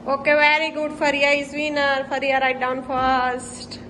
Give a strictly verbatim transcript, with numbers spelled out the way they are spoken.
Okay, very good. Faria is winner. Faria, write down first.